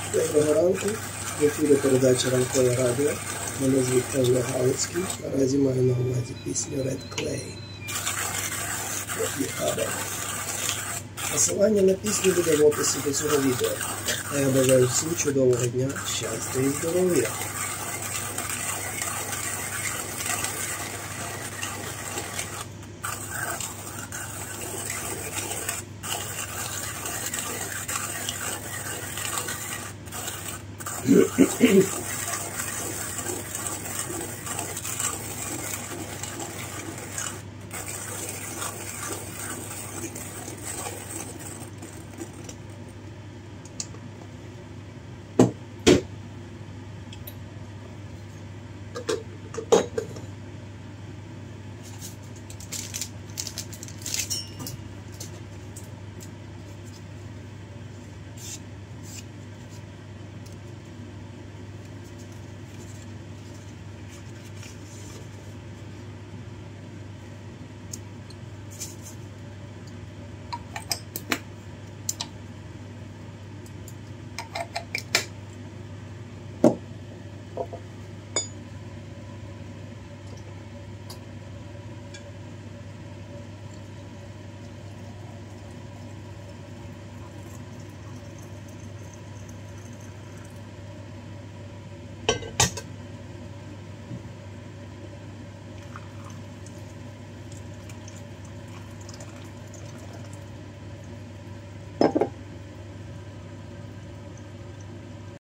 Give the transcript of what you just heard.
Доброго ранку. В ефірі передача «Ранкове радіо». Мене звуть Павло Галицький. Наразі маю на увазі пісню Red Clay. Посилання на пісню буде в описі до цього відео. А я бажаю всім чудового дня, щастя і здоров'я.